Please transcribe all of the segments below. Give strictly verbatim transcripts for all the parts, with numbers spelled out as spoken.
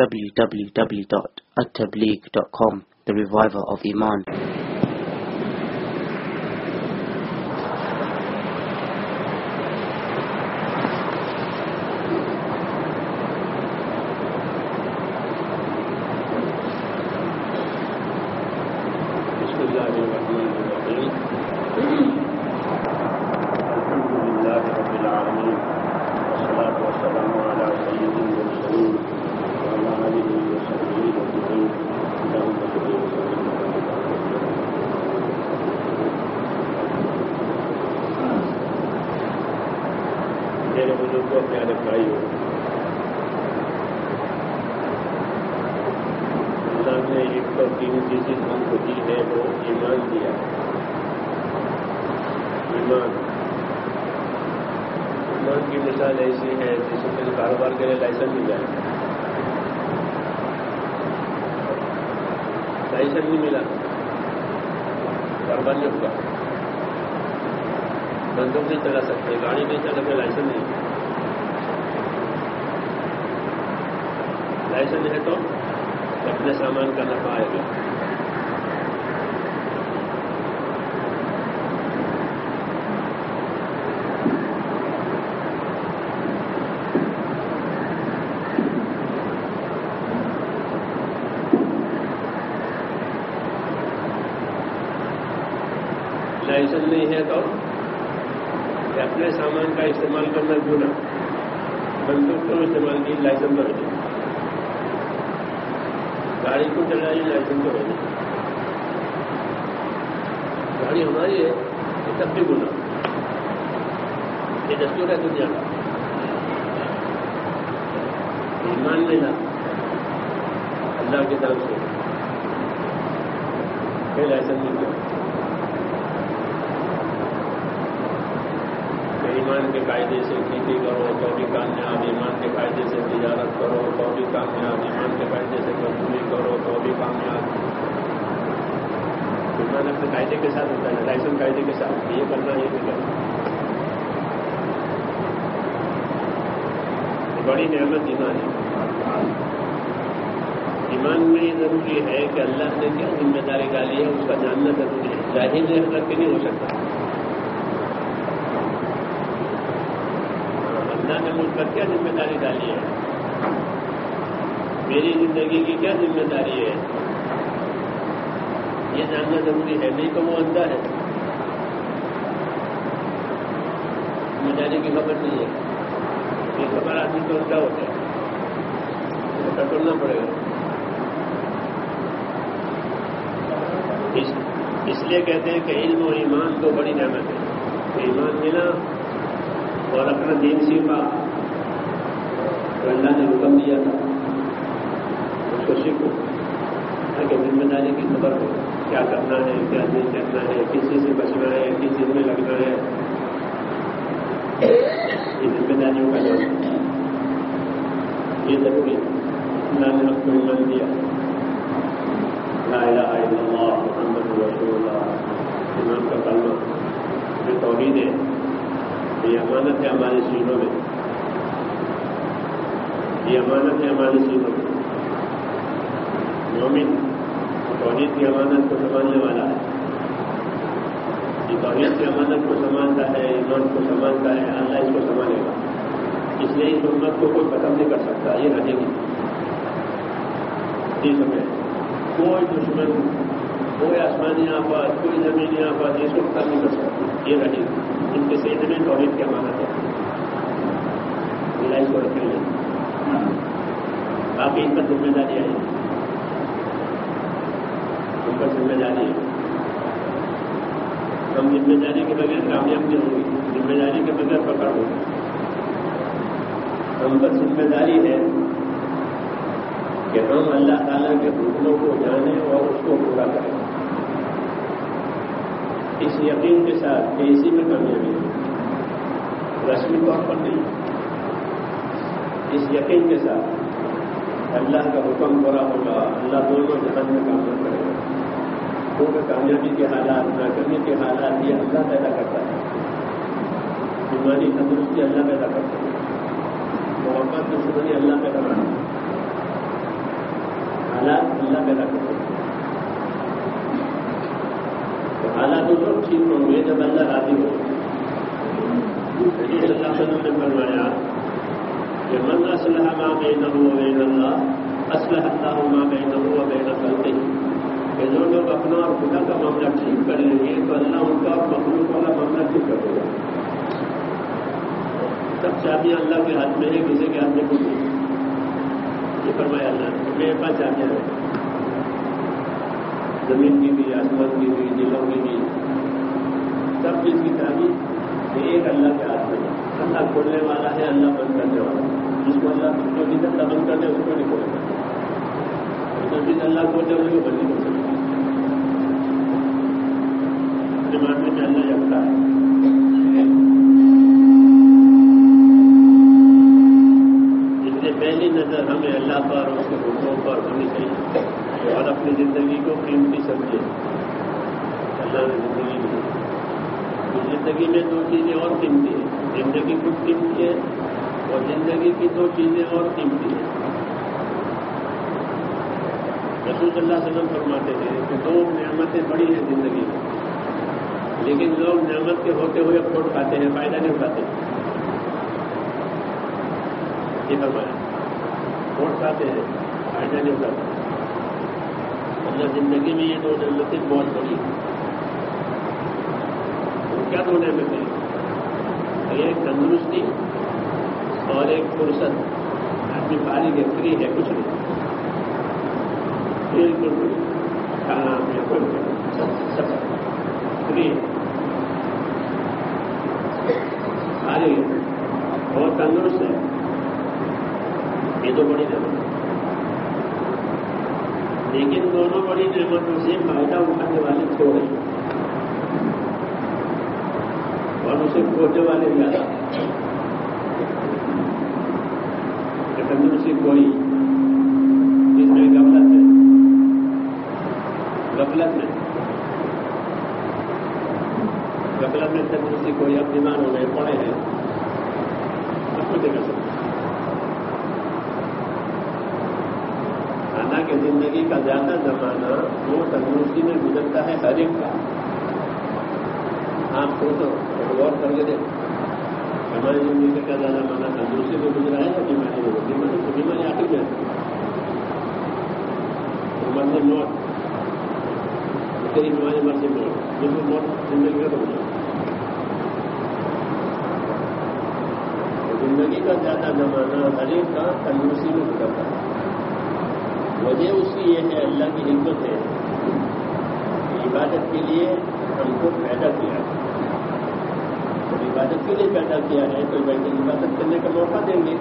w w w dot at tabligh dot com, the reviver of Iman. Licence نہیں ہے تو اپنے سامان کا استعمال کرنا گناہ، بندوق کو استعمال کی لائسنس تو ہے، گاڑی کو چلائی لائسنس تو ہے، گاڑی ہماری ہے یہ تب بھی گناہ، یہ دستور ہے دنیا کا. ایمان لینا اللہ کے طرف سے پھر لائسنس مل گیا. ایمان کے قاعدے سے کھیتی کرو تو بھی کامیاب، ایمان کے قاعدے سے تجارت کرو تو بھی کامیاب، ایمان کے قاعدے سے مزدوری کرو تو بھی کامیاب. ایمان اپنے قاعدے کے ساتھ ہوتا ہے، لائسنس قاعدے کے ساتھ یہ کرنا یہ بھی کرنا. بڑی نعمت ایمان ہے. ایمان میں یہ ضروری ہے کہ اللہ نے کیا ذمہ داری ڈالی ہے اس کا جاننا ضروری ہے. ظاہر دیکھ کر کے نہیں ہو سکتا. اللہ نے مجھ پر کیا ذمہ داری ڈالی ہے، میری زندگی کی کیا ذمہ داری ہے، یہ جاننا ضروری ہے. نہیں تو وہ اندھا ہے، ذمہ داری کی خبر نہیں ہے. یہ خبر آدمی تو اندھا ہوتا ہے، ٹٹولنا پڑے گا. اس اس لیے کہتے ہیں کہ علم اور ایمان تو بڑی نعمت ہے. ایمان ملا اور اپنا دین سیکھا تو اللہ نے حکم دیا تھا اس کو سیکھو تاکہ ذمہ داری کی خبر ہو، کیا کرنا ہے کیا نہیں کرنا ہے، کس چیز سے بچنا ہے کس چیز میں لگنا ہے. یہ ذمہ داریوں کا جواب یہ ضروری. اللہ نے ہم کو ایمان دیا، لا الہ الا اللہ محمد رسول اللہ، ایمان کا کلمہ جو توحید ہے، یہ امانت ہے ہمارے سینوں میں، یہ امانت ہے ہمارے سینوں میں. مومن توحید کی امانت کو سنبھالنے والا ہے. یہ توحید کی امانت کو سنبھالتا ہے، ایمان کو سنبھالتا ہے، اللہ اس کو سنبھالے گا. اس لیے اس امت کو کوئی ختم نہیں کر سکتا، یہ رہے گی. جی سمجھے، کوئی دشمن، کوئی آسمانی آفات، کوئی زمینی آفات اس کو ختم نہیں کر سکتا، یہ رہے گی. ان کے سیدھ میں توحید کی امانت ہے، اللہ اس کو رکھیں گے. باقی ان پر ذمہ داری آئی، ان پر ذمہ داری ہے. ہم ذمہ داری کے بغیر کامیاب نہیں ہوں گے، ذمہ داری کے بغیر پکڑ ہوگی. ہم پر ذمہ داری ہے کہ ہم اللہ تعالیٰ کے حکموں کو جانیں اور اس کو پورا کریں، اس یقین کے ساتھ کہ اسی میں کامیابی ہے. رسمی طور پر نہیں، اس یقین کے ساتھ اللہ کا حکم پورا ہوگا، اللہ دونوں جہان میں کام کرے گا. کیونکہ کامیابی کے حالات، ناکامی کے حالات یہ اللہ پیدا کرتا ہے. بیماری تندرستی اللہ پیدا کرتا ہے، محبت دشمنی اللہ پیدا کرتا ہے. حالات اللہ پیدا کرتے ہیں. تو حالات اس وقت ٹھیک ہوں گے جب اللہ راضی ہو. نبی صلی اللہ علیہ وسلم نے فرمایا کہ من اصلح ما بینہ و بین اللہ اصلح اللہ ما بینہ و بین خلقہ. کہ جو لوگ اپنا اور خدا کا معاملہ ٹھیک کر لیں گے تو اللہ ان کا اور مخلوق والا معاملہ ٹھیک کر دے گا. سب چابیاں اللہ کے ہاتھ میں ہے, کسی کے ہاتھ میں کچھ نہیں. یہ فرمایا اللہ نے میرے پاس چابیاں ہیں, زمین کی بھی, آسمان کی بھی, دلوں کی بھی, سب چیز کی چابی ایک اللہ کے ہاتھ میں. اللہ کھولنے والا ہے, اللہ بند کرنے والا ہے. جس کو اللہ جو چیز اللہ بند کر دے اس کو نہیں کھولے گا, جو چیز اللہ کھول دے اس کو بند نہیں کر سکتا. ماننے میں اللہ یکتا ہے. اس لیے پہلی نظر ہمیں اللہ پر اور اس کے حکموں پر ہونی چاہیے اور اپنی زندگی کو قیمتی سمجھے. اللہ نے زندگی دی, زندگی میں دو چیزیں اور قیمتی ہیں. زندگی خود قیمتی ہے اور زندگی کی دو چیزیں اور قیمتی ہیں. رسول صلی اللہ علیہ وسلم فرماتے ہیں کہ دو نعمتیں بڑی ہیں زندگی میں, لیکن لوگ نعمت کے ہوتے ہوئے کھوٹ کھاتے ہیں, فائدہ نہیں اٹھاتے. یہ فرمایا کھوٹ کھاتے ہیں, فائدہ نہیں اٹھاتے. اللہ زندگی میں یہ دو نعمتیں بہت بڑی ہیں. کیا دو نعمتیں؟ ایک تندرستی اور ایک فرصت. آدمی فارغ ہے, فری ہے, کچھ نہیں, بالکل کھانا سب فری ہے, فارغ ہے اور تندرست ہے. یہ تو بڑی نعمت ہے. لیکن دونوں بڑی نعمتوں سے فائدہ اٹھانے والے تھوڑے اور اسے کھونے والے زیادہ. تندرستی کوئی جس میں غفلت ہے, غفلت میں غفلت میں تندرستی کوئی. اب بیمار ہو گئے, پڑے ہیں, اب کچھ کر سکتے. حالانکہ زندگی کا زیادہ زمانہ وہ تندرستی میں گزرتا ہے ہر ایک کا. آپ سوچو غور کر کے دیکھو, ہماری زندگی کا زیادہ زمانہ تندرستی میں گزرا ہے یا بیماری میں؟ بیماری تو بیماری آخر میں مرضی موت, تیری بیماری مرضی موت, جس میں موت زندگی کا تو زندگی کا زیادہ زمانہ ہر ایک کا تندرستی میں گزرتا ہے. وجہ اس کی یہ ہے, اللہ کی حکمت ہے, عبادت کے لیے ہم کو پیدا کیا ہے. عبادت کے لیے پیدا کیا ہے تو عبادت کرنے کا موقع دیں گے.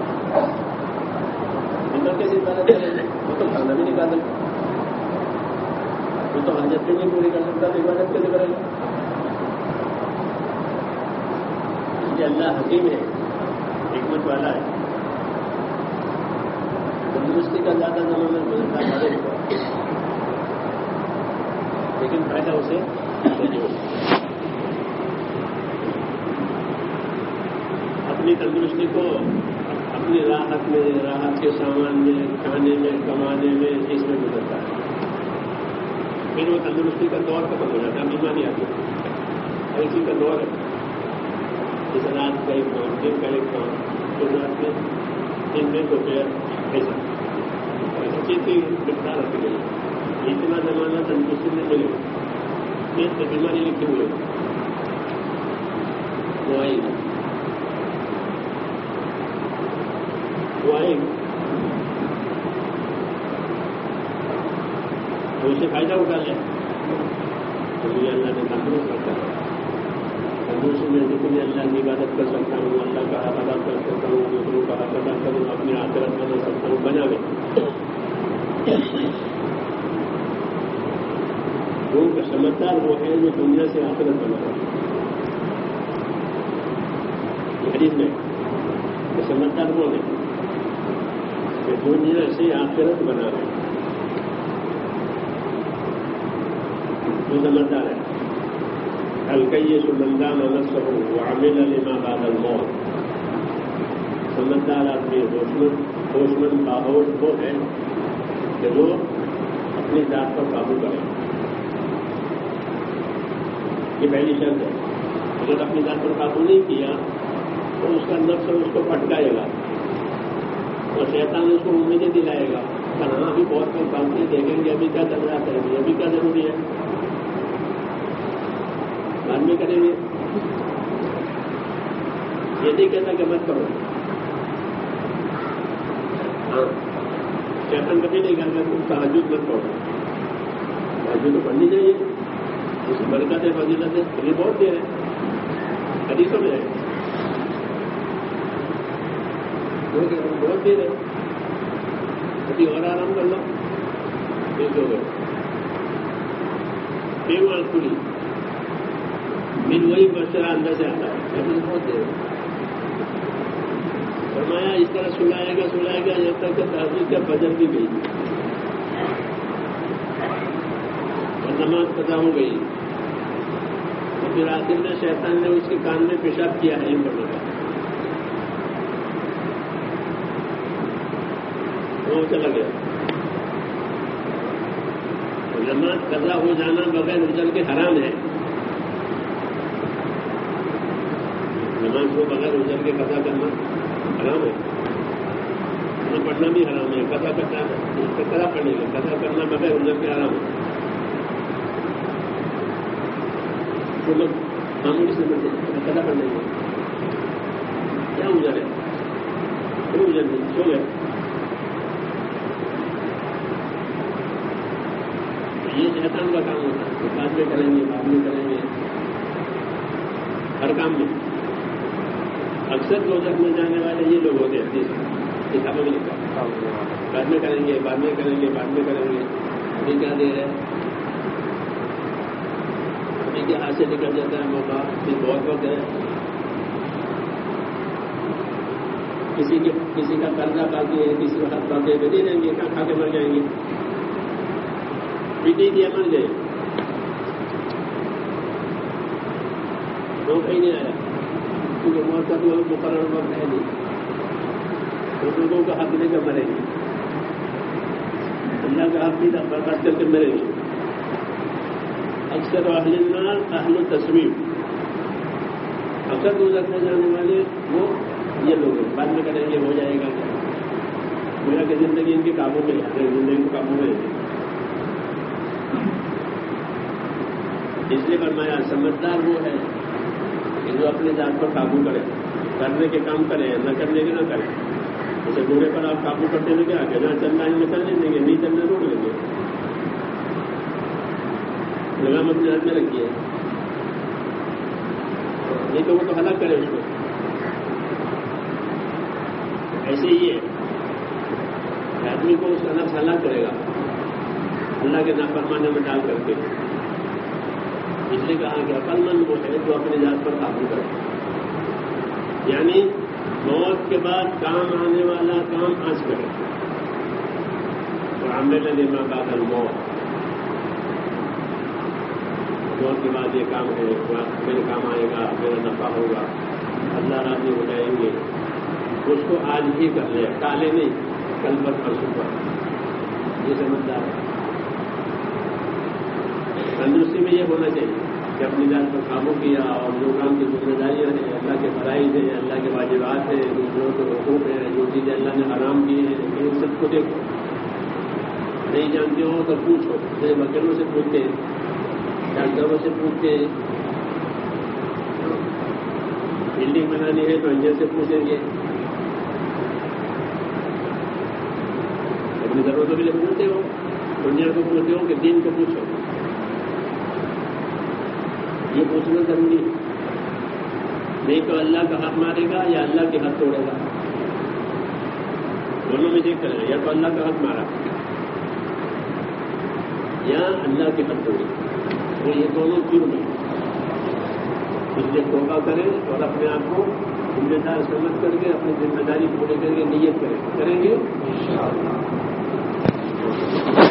بنا کیسے عبادت کریں گے؟ وہ تو کھانا بھی نہیں کھا سکتا, وہ تو حاجت بھی نہیں پوری کر سکتا, تو عبادت کیسے کریں گے؟ اس لیے اللہ حکیم ہے, حکمت والا ہے. تندرستی کا زیادہ زمانہ گزرتا ہے لیکن فائدہ اسے نہیں ہوتا. اپنی تندرستی کو اپنی راحت میں, راحت کے سامان میں, کھانے میں, کمانے میں, اس میں گزرتا ہے. پھر وہ تندرستی کا دور ختم ہو جاتا ہے, بیماری آتی ہے. اسی کا دور ہے, جیسے رات کا ایک کام, دن کا ایک کام, تو رات میں دن میں دوپہر ایسا ایسی چیز کی گرفتار رکھی گئی. اتنا زمانہ تندرستی میں ملے پھر تو بیماری لکھی ہوئی وہ آئے گی, وہ آئے گی تو اسے فائدہ اٹھا لیں. تو مجھے اللہ نے تندرست رکھا ہے. تندرستی میں جتنی اللہ کی عبادت کر سکتا ہوں, اللہ کا حق ادا کر سکتا ہوں, دوسروں کا حق ادا کروں, اپنی آخرت بنا سکتا ہوں, بنا لیں. وہ سمجھدار وہ ہے جو دنیا سے آخرت بنا رہا ہے. حدیث میں کہ سمجھدار وہ ہے کہ دنیا سے آخرت بنا رہے ہیں. وہ سمجھدار ہے. الکیس من دان نفسه وعمل لما بعد الموت. سمجھدار آدمی ہوشمند ہوشمند باہوش وہ ہے کہ وہ اپنی ذات پر قابو کرے. یہ پہلی شرط ہے. اگر اپنی ذات پر قابو نہیں کیا تو اس کا نفس اس کو پھٹکائے گا اور شیطان اس کو امیدیں دلائے گا. کہاں ابھی بہت کم کام سے دیکھیں گے ابھی کیا چل رہا ہے, ابھی کیا ضروری ہے, بعد میں کریں گے. یہ نہیں کہتا کہ مت کرو. ہاں شیطان کبھی نہیں کہتا تم تہجد مت پڑھو. تہجد تو پڑھنی چاہیے, اس برکت ہے فضیلت ہے, یہ بہت دیر ہے حدیثوں میں ہے, بہت دیر ہے. ابھی اور آرام کر لو ایک ہو گئے پیوان کھلی پھر وہی مشورہ اندر سے آتا ہے. ابھی بہت دیر ہے. فرمایا اس طرح سلائے گا سلائے گا جب تک کہ تہجد کا فجر بھی گئی اور نماز قضا ہو گئی. اور پھر آخر میں شیطان نے اس کے کان میں پیشاب کیا ہے پڑھنے کا, وہ چلا گیا. نماز قضا ہو جانا بغیر عذر کے حرام ہے. نماز کو بغیر عذر کے قضا کرنا حرام ہے. نہ پڑھنا بھی حرام ہے. قضا کرنا قضا پڑھنے کا قضا کرنا بغیر عذر کے حرام ہے. تو لوگ معمولی سمجھتے ہیں قضا پڑھنے کا کیا عذر ہے, کوئی عذر نہیں, سو گئے. یہ شیطان کا کام ہوتا ہے. بعد میں کریں گے بعد میں کریں گے ہر کام میں. اکثر دوزخ میں جانے والے یہ لوگ ہوتے ہیں کتابوں میں لکھا بعد میں کریں گے بعد میں کریں گے بعد میں کریں گے. ابھی کیا دیر ہے, ابھی کے ہاتھ سے نکل جاتا ہے موقع, پھر بہت وقت ہے. کسی کے کسی کا قرضہ باقی ہے, کسی کا ہاتھ باقی ہے, بدے رہیں گے, کہاں کھا کے مر جائیں گے. پیٹی دیا مر گئے, وہ کہیں نہیں آیا کیونکہ موت کا تو مقرر وقت ہے نہیں. تو لوگوں کا حق لے کر مریں گے, اللہ کا حق بھی برداشت کر کے مریں گے. اکثر اہل النار اہل التصویر, اکثر دوزخ میں جانے والے وہ یہ لوگ ہیں. بعد میں کریں گے ہو جائے گا کیا, گویا کہ زندگی ان کے قابو میں ہے, زندگی کو قابو میں ہے. اس لیے فرمایا سمجھدار وہ ہے کہ جو اپنے ذات پر قابو کرے, کرنے کے کام کرے, نہ کرنے کے نہ کرے. جیسے گھوڑے پر آپ قابو کرتے ہوئے کیا کہ جہاں چلنا ہے میں چلنے دیں گے, نہیں چلنے روک لیں گے. لگام اپنے ہاتھ میں رکھیے, نہیں تو وہ تو ہلاک کرے اس کو. ایسے ہی ہے کہ آدمی کو اس کا نفس ہلاک کرے گا اللہ کے نافرمانے میں ڈال کر کے. اس لیے کہا کہ عقل مند وہ ہے جو اپنے ذات پر قابو کرے. یعنی موت کے بعد کام آنے والا کام آج کرے. اور عمل لما بعد الموت, موت کے بعد یہ کام ہے, میرے کام آئے گا, میرا نفع ہوگا, اللہ راضی ہو جائیں گے, اس کو آج ہی کر لے, ٹالے نہیں کل پر پرسوں پر. یہ سمجھدار ہے. تندرستی میں یہ ہونا چاہیے کہ اپنی ذات پر قابو کیا اور جو کام کی ذمہ داریاں ہیں, اللہ کے فرائض ہیں, اللہ کے واجبات ہیں, دوسروں کے حقوق ہیں, جو چیزیں اللہ نے حرام کی ہیں, ان سب کو دیکھو. نہیں جانتے ہو تو پوچھو, جیسے وکیلوں سے پوچھتے ہیں, ڈاکٹروں سے پوچھتے ہیں. بلڈنگ بنانی ہے تو انجینئر سے پوچھیں گے. اپنی ضرورتوں کے لیے پوچھتے ہو, دنیا کو پوچھتے ہو کہ دین کو پوچھو. یہ پوچھنا ضروری ہے. نہیں تو اللہ کا حق مارے گا یا اللہ کے حق توڑے گا, دونوں میں دیکھ کرے گا. یا تو اللہ کا حق مارا یا اللہ کے حق توڑے, وہ یہ دونوں جرم ہیں. اس لیے توبہ کریں اور اپنے آپ کو ذمہ دار سمجھ کر کے اپنی ذمہ داری پورے کر کے نیت کریں کریں گے.